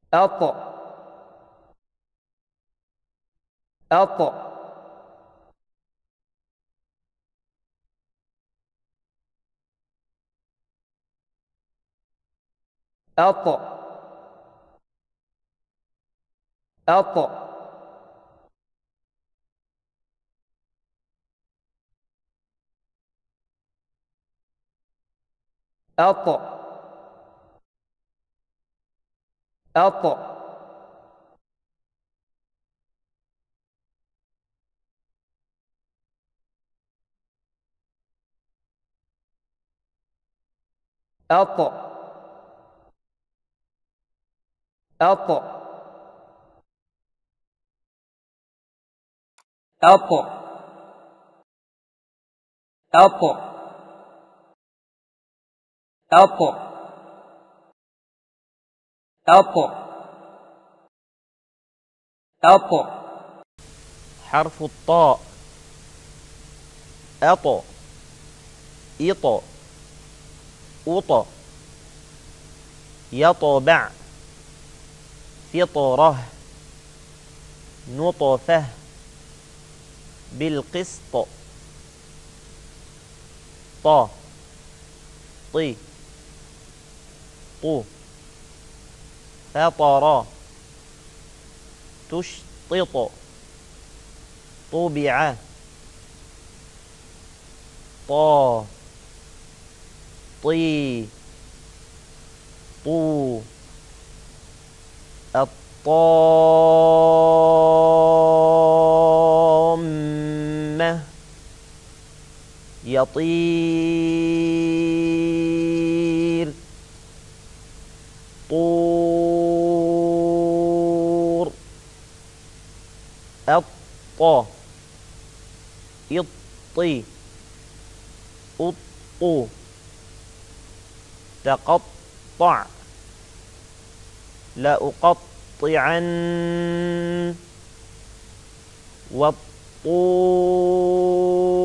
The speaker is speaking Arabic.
أط أط أط أط أط أط أط أط أط أط أط أط أط حرف الطاء أط إط أط يطبع فطرة نطفة بالقسط طا طي طو فطر تشطط طبع طا طي طو الطامة يطير طور الط اطي أطو تقطع لأقطعن والطور